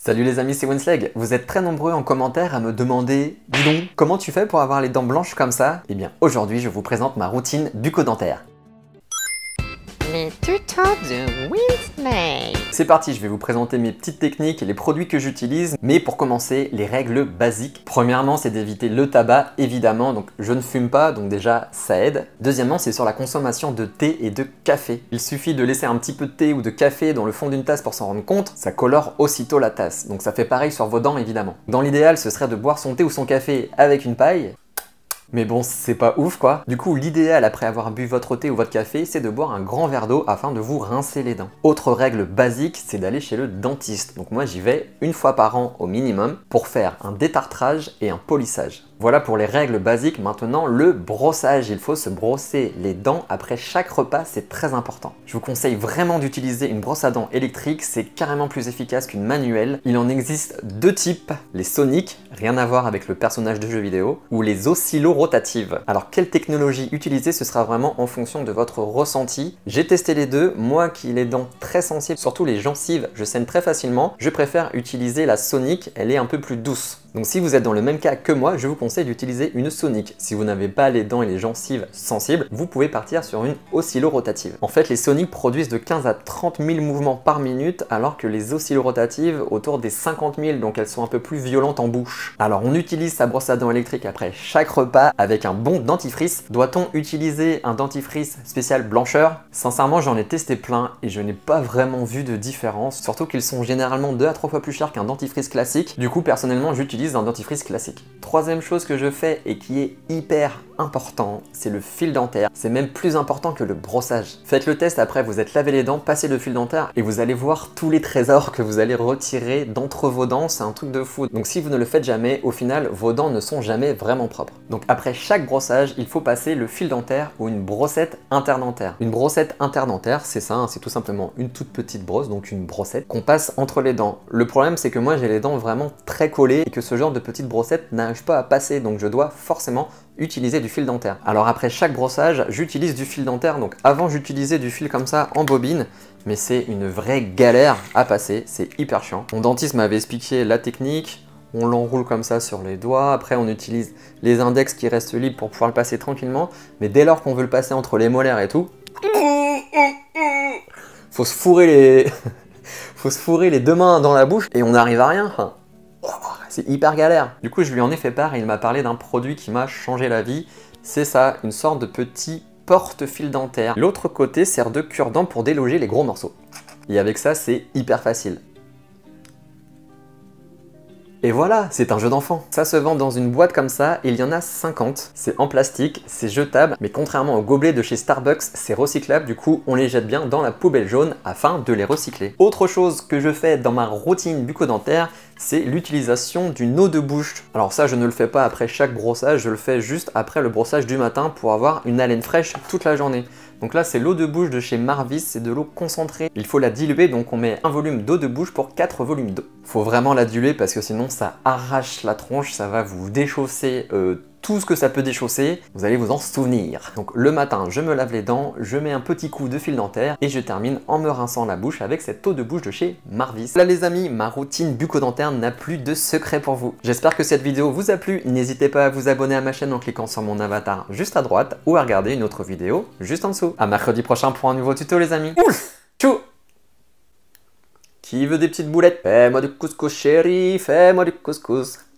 Salut les amis, c'est Winsleg. Vous êtes très nombreux en commentaire à me demander « Dis donc, comment tu fais pour avoir les dents blanches comme ça ?» Eh bien, aujourd'hui, je vous présente ma routine bucco-dentaire. Les tutos de Winsleg. C'est parti, je vais vous présenter mes petites techniques et les produits que j'utilise. Mais pour commencer, les règles basiques. Premièrement, c'est d'éviter le tabac, évidemment. Donc, je ne fume pas, donc déjà, ça aide. Deuxièmement, c'est sur la consommation de thé et de café. Il suffit de laisser un petit peu de thé ou de café dans le fond d'une tasse pour s'en rendre compte. Ça colore aussitôt la tasse. Donc, ça fait pareil sur vos dents, évidemment. Dans l'idéal, ce serait de boire son thé ou son café avec une paille. Mais bon, c'est pas ouf quoi. Du coup, l'idéal après avoir bu votre thé ou votre café, c'est de boire un grand verre d'eau afin de vous rincer les dents. Autre règle basique, c'est d'aller chez le dentiste. Donc moi, j'y vais une fois par an au minimum pour faire un détartrage et un polissage. Voilà pour les règles basiques. Maintenant, le brossage. Il faut se brosser les dents après chaque repas, c'est très important. Je vous conseille vraiment d'utiliser une brosse à dents électrique, c'est carrément plus efficace qu'une manuelle. Il en existe deux types, les soniques, rien à voir avec le personnage de jeu vidéo, ou les oscillo-rotatives. Alors quelle technologie utiliser, ce sera vraiment en fonction de votre ressenti. J'ai testé les deux, moi qui ai les dents très sensibles, surtout les gencives, je saigne très facilement, je préfère utiliser la sonique, elle est un peu plus douce. Donc si vous êtes dans le même cas que moi, je vous conseille d'utiliser une sonique. Si vous n'avez pas les dents et les gencives sensibles, vous pouvez partir sur une oscillo-rotative. En fait, les soniques produisent de 15 à 30 000 mouvements par minute, alors que les oscillo-rotatives autour des 50 000, donc elles sont un peu plus violentes en bouche. Alors on utilise sa brosse à dents électrique après chaque repas avec un bon dentifrice. Doit-on utiliser un dentifrice spécial blancheur? Sincèrement, j'en ai testé plein et je n'ai pas vraiment vu de différence, surtout qu'ils sont généralement 2 à 3 fois plus chers qu'un dentifrice classique. Du coup, personnellement, j'utilise un dentifrice classique. Troisième chose que je fais et qui est hyper important, c'est le fil dentaire. C'est même plus important que le brossage. Faites le test après, vous êtes lavé les dents, passez le fil dentaire et vous allez voir tous les trésors que vous allez retirer d'entre vos dents. C'est un truc de fou. Donc si vous ne le faites jamais, au final, vos dents ne sont jamais vraiment propres. Donc après chaque brossage, il faut passer le fil dentaire ou une brossette interdentaire. Une brossette interdentaire, c'est ça, hein, c'est tout simplement une toute petite brosse, donc une brossette qu'on passe entre les dents. Le problème, c'est que moi, j'ai les dents vraiment très collées et que ce genre de petite brossette n'arrive pas à passer, donc je dois forcément utiliser du fil dentaire. Alors après chaque brossage, j'utilise du fil dentaire. Donc avant, j'utilisais du fil comme ça en bobine, mais c'est une vraie galère à passer, c'est hyper chiant. Mon dentiste m'avait expliqué la technique. On l'enroule comme ça sur les doigts, après on utilise les index qui restent libres pour pouvoir le passer tranquillement, mais dès lors qu'on veut le passer entre les molaires et tout, faut se fourrer les faut se fourrer les deux mains dans la bouche et on n'arrive à rien. Enfin, c'est hyper galère. Du coup, je lui en ai fait part et il m'a parlé d'un produit qui m'a changé la vie. C'est ça, une sorte de petit porte-fil dentaire. L'autre côté sert de cure-dent pour déloger les gros morceaux. Et avec ça, c'est hyper facile. Et voilà, c'est un jeu d'enfant. Ça se vend dans une boîte comme ça, et il y en a 50. C'est en plastique, c'est jetable, mais contrairement aux gobelets de chez Starbucks, c'est recyclable, du coup on les jette bien dans la poubelle jaune afin de les recycler. Autre chose que je fais dans ma routine bucco-dentaire, c'est l'utilisation d'une eau de bouche. Alors ça, je ne le fais pas après chaque brossage, je le fais juste après le brossage du matin pour avoir une haleine fraîche toute la journée. Donc là, c'est l'eau de bouche de chez Marvis, c'est de l'eau concentrée. Il faut la diluer, donc on met un volume d'eau de bouche pour 4 volumes d'eau. Faut vraiment la diluer parce que sinon ça arrache la tronche, ça va vous déchausser tout ce que ça peut déchausser, vous allez vous en souvenir. Donc le matin, je me lave les dents, je mets un petit coup de fil dentaire et je termine en me rinçant la bouche avec cette eau de bouche de chez Marvis. Là les amis, ma routine bucco-dentaire n'a plus de secret pour vous. J'espère que cette vidéo vous a plu, n'hésitez pas à vous abonner à ma chaîne en cliquant sur mon avatar juste à droite ou à regarder une autre vidéo juste en dessous. À mercredi prochain pour un nouveau tuto les amis. Ouf, tchou. Qui veut des petites boulettes? Fais-moi du couscous chéri, fais-moi du couscous.